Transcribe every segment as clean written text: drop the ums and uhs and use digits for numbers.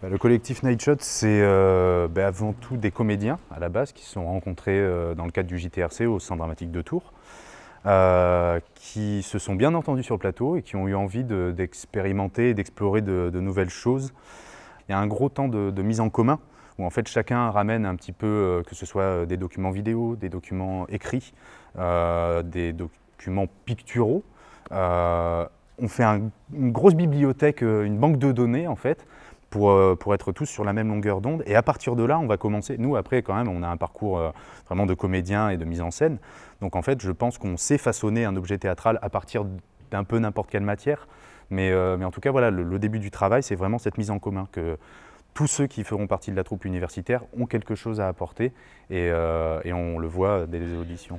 Le collectif Nightshot, c'est avant tout des comédiens à la base qui se sont rencontrés dans le cadre du JTRC au Centre dramatique de Tours, qui se sont bien entendus sur le plateau et qui ont eu envie d'expérimenter et d'explorer de nouvelles choses. Il y a un gros temps de mise en commun où en fait chacun ramène un petit peu, que ce soit des documents vidéo, des documents écrits, des documents picturaux. On fait une grosse bibliothèque, une banque de données en fait, pour être tous sur la même longueur d'onde. Et à partir de là, on va commencer. Nous, après, quand même, on a un parcours vraiment de comédien et de mise en scène. Donc, en fait, je pense qu'on sait façonner un objet théâtral à partir d'un peu n'importe quelle matière. Mais en tout cas, voilà, le début du travail, c'est vraiment cette mise en commun que tous ceux qui feront partie de la troupe universitaire ont quelque chose à apporter. Et on le voit dès les auditions.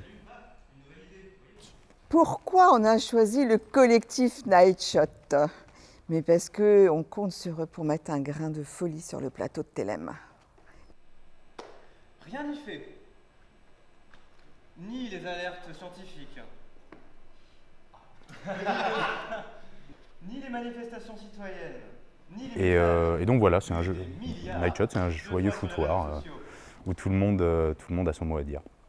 Pourquoi on a choisi le collectif Nightshot? Mais parce qu'on compte sur eux pour mettre un grain de folie sur le plateau de Thélème. Rien n'y fait. Ni les alertes scientifiques, ni les manifestations citoyennes, ni les et donc voilà, c'est un jeu. Nightshot, c'est un joyeux foutoir où tout le monde a son mot à dire.